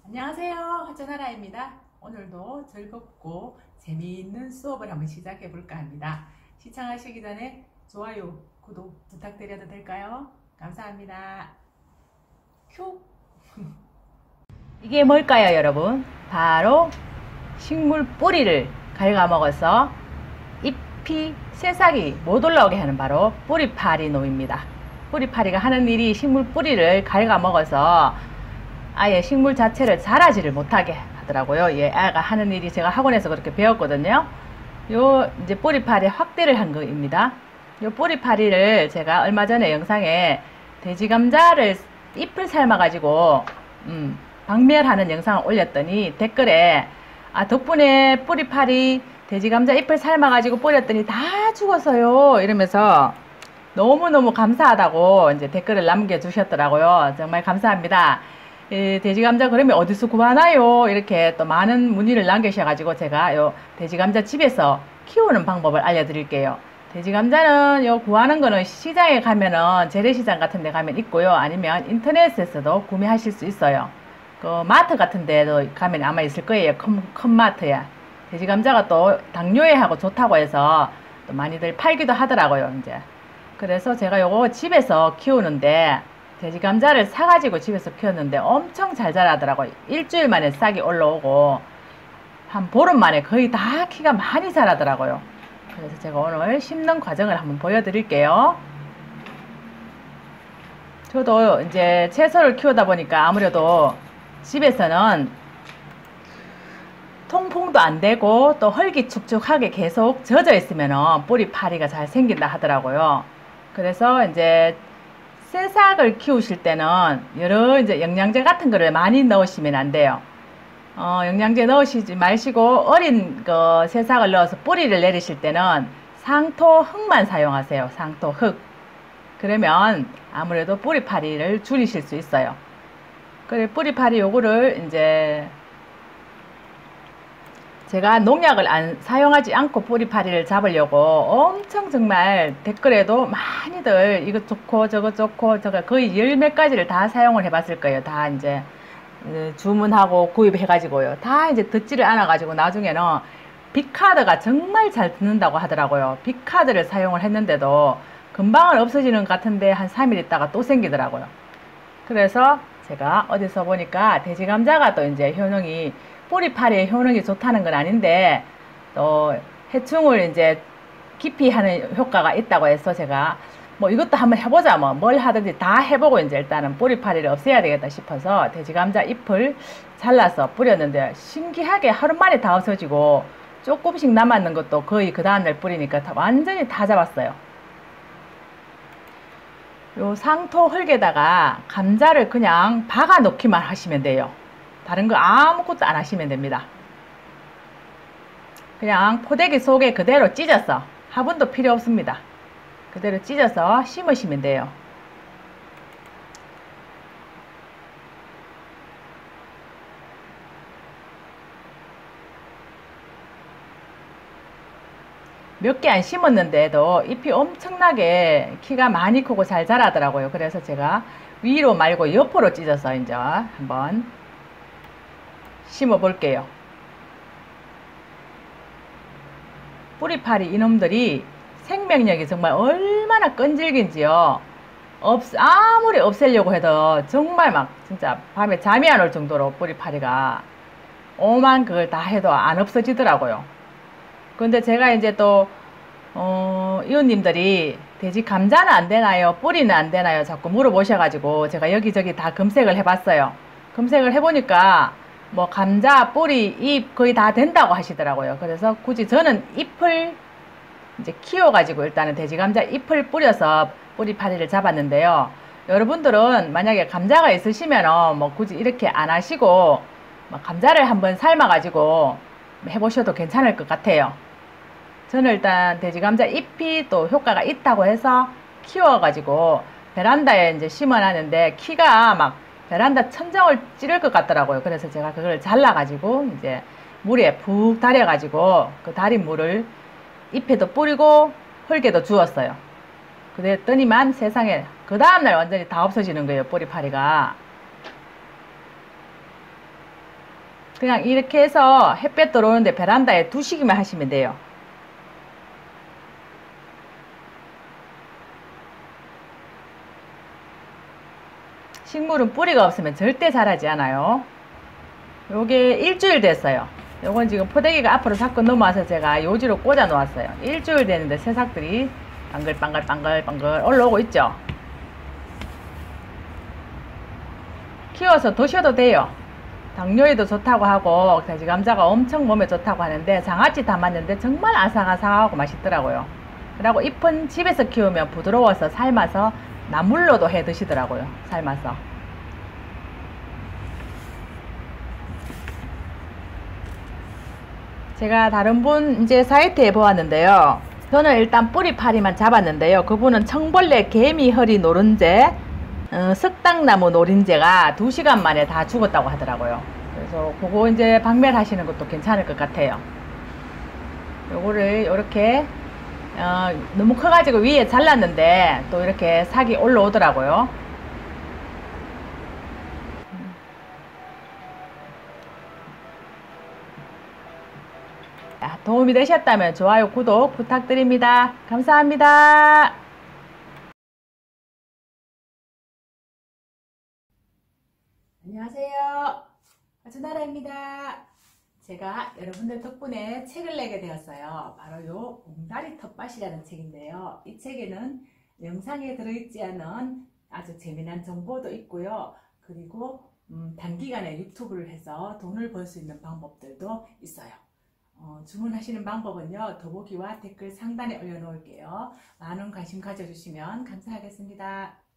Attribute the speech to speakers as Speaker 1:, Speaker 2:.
Speaker 1: 안녕하세요. 화천하라입니다. 오늘도 즐겁고 재미있는 수업을 한번 시작해 볼까 합니다. 시청하시기 전에 좋아요, 구독 부탁드려도 될까요? 감사합니다. 큐! 이게 뭘까요, 여러분? 바로 식물 뿌리를 갉아먹어서 잎이 새싹이 못 올라오게 하는 바로 뿌리파리 놈입니다. 뿌리파리가 하는 일이 식물 뿌리를 갉아먹어서 아예 식물 자체를 자라지를 못하게 하더라고요. 예, 아가 하는 일이 제가 학원에서 그렇게 배웠거든요. 요 이제 뿌리파리 확대를 한 거입니다. 요 뿌리파리를 제가 얼마 전에 영상에 돼지감자를 잎을 삶아가지고 박멸하는 영상을 올렸더니 댓글에 덕분에 뿌리파리 돼지감자 잎을 삶아가지고 뿌렸더니 다 죽었어요 이러면서 너무너무 감사하다고 이제 댓글을 남겨주셨더라고요. 정말 감사합니다. 돼지감자 그러면 어디서 구하나요? 이렇게 또 많은 문의를 남기셔가지고 제가 요 돼지감자 집에서 키우는 방법을 알려드릴게요. 돼지감자는 요 구하는 거는 시장에 가면은 재래시장 같은 데 가면 있고요. 아니면 인터넷에서도 구매하실 수 있어요. 그 마트 같은 데도 가면 아마 있을 거예요. 큰 마트야. 돼지감자가 또 당뇨에하고 좋다고 해서 또 많이들 팔기도 하더라고요. 이제 그래서 제가 요거 집에서 키우는데 돼지감자를 사가지고 집에서 키웠는데 엄청 잘 자라더라고요. 일주일 만에 싹이 올라오고 한 보름 만에 거의 다 키가 많이 자라더라고요. 그래서 제가 오늘 심는 과정을 한번 보여드릴게요. 저도 이제 채소를 키우다 보니까 아무래도 집에서는 통풍도 안 되고 또 흙이 축축하게 계속 젖어 있으면 뿌리파리가 잘 생긴다 하더라고요. 그래서 이제 새싹을 키우실 때는 여러 이제 영양제 같은 거를 많이 넣으시면 안 돼요. 영양제 넣으시지 마시고 어린 그 새싹을 넣어서 뿌리를 내리실 때는 상토 흙만 사용하세요. 상토 흙. 그러면 아무래도 뿌리파리를 줄이실 수 있어요. 그래 뿌리파리 요거를 이제 제가 농약을 사용하지 않고 뿌리파리를 잡으려고 엄청 정말 댓글에도 많이들 이것 좋고 저것 좋고 저거 거의 열 몇 가지를 다 사용을 해봤을 거예요. 다 이제 주문하고 구입해가지고요. 다 이제 듣지를 않아가지고 나중에는 빅카드가 정말 잘 듣는다고 하더라고요. 빅카드를 사용을 했는데도 금방은 없어지는 것 같은데 한 3일 있다가 또 생기더라고요. 그래서 제가 어디서 보니까 돼지감자가 또 이제 효능이 뿌리파리의 효능이 좋다는 건 아닌데 또 해충을 이제 기피하는 효과가 있다고 해서 제가 뭐 이것도 한번 해보자 뭐 뭘 하든지 다 해보고 이제 일단은 뿌리파리를 없애야 되겠다 싶어서 돼지감자 잎을 잘라서 뿌렸는데 신기하게 하루 만에 다 없어지고 조금씩 남았는 것도 거의 그 다음날 뿌리니까 완전히 다 잡았어요. 요 상토 흙에다가 감자를 그냥 박아 놓기만 하시면 돼요. 다른 거 아무것도 안 하시면 됩니다. 그냥 포대기 속에 그대로 찢어서 화분도 필요 없습니다. 그대로 찢어서 심으시면 돼요. 몇 개 안 심었는데도 잎이 엄청나게 키가 많이 크고 잘 자라더라고요. 그래서 제가 위로 말고 옆으로 찢어서 이제 한번 심어 볼게요. 뿌리파리 이놈들이 생명력이 정말 얼마나 끈질긴지요. 아무리 없애려고 해도 정말 막 진짜 밤에 잠이 안 올 정도로 뿌리파리가 오만 그걸 다 해도 안 없어지더라고요. 근데 제가 이제 또 이웃님들이 돼지 감자는 안 되나요? 뿌리는 안 되나요? 자꾸 물어보셔가지고 제가 여기저기 다 검색을 해봤어요. 검색을 해보니까 뭐 감자, 뿌리, 잎 거의 다 된다고 하시더라고요. 그래서 굳이 저는 잎을 이제 키워가지고 일단은 돼지감자 잎을 뿌려서 뿌리파리를 잡았는데요. 여러분들은 만약에 감자가 있으시면은 뭐 굳이 이렇게 안 하시고 뭐 감자를 한번 삶아가지고 해보셔도 괜찮을 것 같아요. 저는 일단 돼지감자 잎이 또 효과가 있다고 해서 키워가지고 베란다에 이제 심어놨는데 키가 막 베란다 천정을 찌를 것 같더라고요. 그래서 제가 그걸 잘라가지고 이제 물에 푹 달여가지고 그 달인 물을 잎에도 뿌리고 흙에도 주었어요. 그랬더니만 세상에 그 다음날 완전히 다 없어지는 거예요. 뿌리파리가.
Speaker 2: 그냥 이렇게 해서 햇볕 들어오는데 베란다에 두시기만 하시면 돼요. 식물은 뿌리가 없으면 절대 자라지 않아요. 요게 일주일 됐어요. 요건 지금 포대기가 앞으로 자꾸 넘어와서 제가 요지로 꽂아 놓았어요. 일주일 됐는데 새싹들이 빵글빵글 올라오고 있죠. 키워서 드셔도 돼요. 당뇨에도 좋다고 하고 돼지감자가 엄청 몸에 좋다고 하는데 장아찌 담았는데 정말 아삭아삭하고 맛있더라고요. 그리고 잎은 집에서 키우면 부드러워서 삶아서 나물로도 해 드시더라고요. 삶아서. 제가 다른 분 이제 사이트에 보았는데요. 저는 일단 뿌리파리만 잡았는데요. 그분은 청벌레, 개미 허리 노른재, 석당나무 노린재가 2시간 만에 다 죽었다고 하더라고요. 그래서 그거 이제 박멸하시는 것도 괜찮을 것 같아요. 요거를 이렇게 너무 커가지고 위에 잘랐는데 또 이렇게 삭이 올라오더라고요. 도움이 되셨다면 좋아요, 구독 부탁드립니다. 감사합니다.
Speaker 1: 안녕하세요. 아주나라입니다. 제가 여러분들 덕분에 책을 내게 되었어요. 바로 요 봉다리 텃밭이라는 책인데요. 이 책에는 영상에 들어있지 않은 아주 재미난 정보도 있고요. 그리고 단기간에 유튜브를 해서 돈을 벌 수 있는 방법들도 있어요. 주문하시는 방법은요, 더보기와 댓글 상단에 올려놓을게요. 많은 관심 가져주시면 감사하겠습니다.